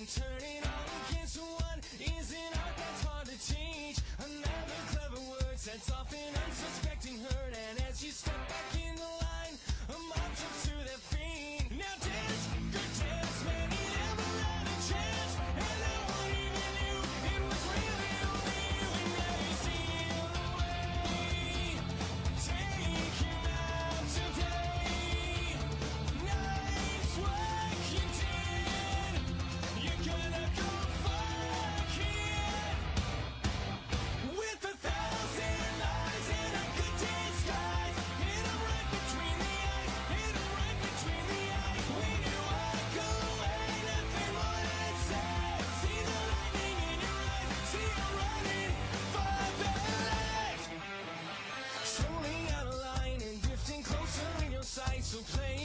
and turning all against one is an art that's hard to teach. Another clever word sets off an unsuspecting hurt, and as you step back in the line, a mob jumps to their feet. Now dance, good dance, man, he never had a chance, and no one even knew it was really only you. And now you steal away, take him out today. Nice work you did, you're gonna go far, kid. With 1,000 eyes and a good disguise, hit 'em right between the eyes, hit 'em right between the eyes. When you walk away, nothing more to say. See the lightning in your eyes, see you running for their lives. Strolling out of line and drifting closer in your sight, so play